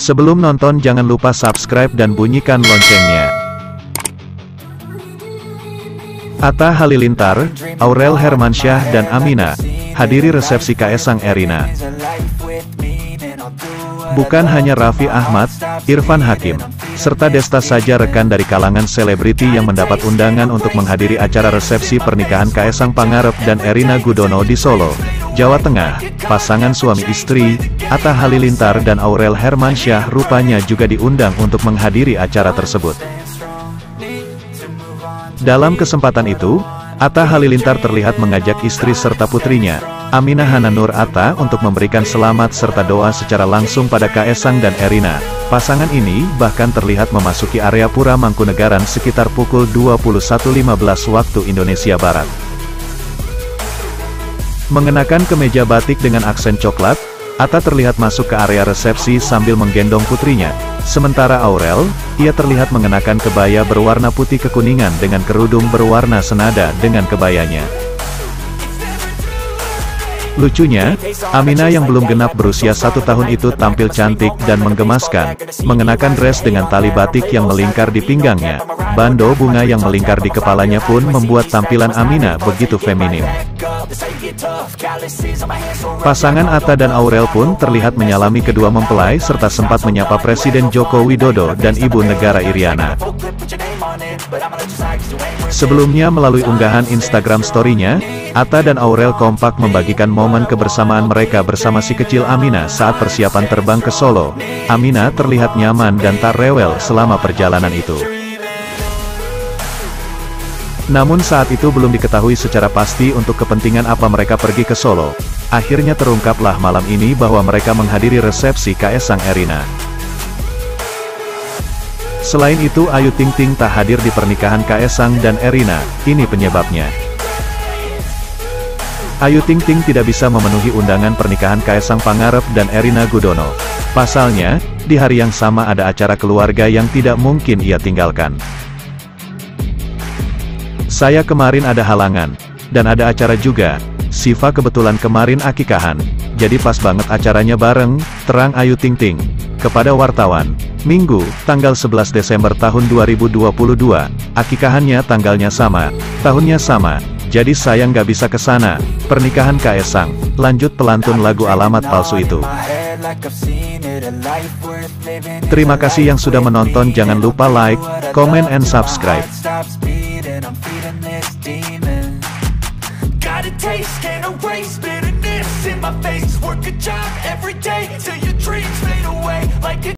Sebelum nonton jangan lupa subscribe dan bunyikan loncengnya. Atta Halilintar, Aurel Hermansyah dan Amina hadiri resepsi Kaesang Erina. Bukan hanya Raffi Ahmad, Irfan Hakim, serta Desta saja rekan dari kalangan selebriti yang mendapat undangan untuk menghadiri acara resepsi pernikahan Kaesang Pangarep dan Erina Gudono di Solo, Jawa Tengah. Pasangan suami istri, Atta Halilintar dan Aurel Hermansyah rupanya juga diundang untuk menghadiri acara tersebut. Dalam kesempatan itu, Atta Halilintar terlihat mengajak istri serta putrinya, Aminah Hana Nur Atta untuk memberikan selamat serta doa secara langsung pada Kaesang dan Erina. Pasangan ini bahkan terlihat memasuki area Pura Mangkunegaran sekitar pukul 21.15 waktu Indonesia Barat. Mengenakan kemeja batik dengan aksen coklat, Atta terlihat masuk ke area resepsi sambil menggendong putrinya. Sementara Aurel, ia terlihat mengenakan kebaya berwarna putih kekuningan dengan kerudung berwarna senada dengan kebayanya. Lucunya, Amina yang belum genap berusia 1 tahun itu tampil cantik dan menggemaskan, mengenakan dress dengan tali batik yang melingkar di pinggangnya. Bando bunga yang melingkar di kepalanya pun membuat tampilan Amina begitu feminim. Pasangan Atta dan Aurel pun terlihat menyalami kedua mempelai serta sempat menyapa Presiden Joko Widodo dan Ibu Negara Iriana. Sebelumnya melalui unggahan Instagram story-nya, Atta dan Aurel kompak membagikan momen kebersamaan mereka bersama si kecil Amina saat persiapan terbang ke Solo. Amina terlihat nyaman dan tak rewel selama perjalanan itu. Namun saat itu belum diketahui secara pasti untuk kepentingan apa mereka pergi ke Solo. Akhirnya terungkaplah malam ini bahwa mereka menghadiri resepsi Kaesang Erina. Selain itu Ayu Ting Ting tak hadir di pernikahan Kaesang dan Erina, ini penyebabnya. Ayu Ting Ting tidak bisa memenuhi undangan pernikahan Kaesang Pangarep dan Erina Gudono. Pasalnya, di hari yang sama ada acara keluarga yang tidak mungkin ia tinggalkan. Saya kemarin ada halangan, dan ada acara juga, Siva kebetulan kemarin akikahan, jadi pas banget acaranya bareng, terang Ayu Ting Ting kepada wartawan. Minggu, tanggal 11 Desember tahun 2022, akikahannya tanggalnya sama, tahunnya sama, jadi saya nggak bisa ke sana. Pernikahan Kaesang, lanjut pelantun lagu Alamat Palsu itu. Terima kasih yang sudah menonton, jangan lupa like, comment and subscribe.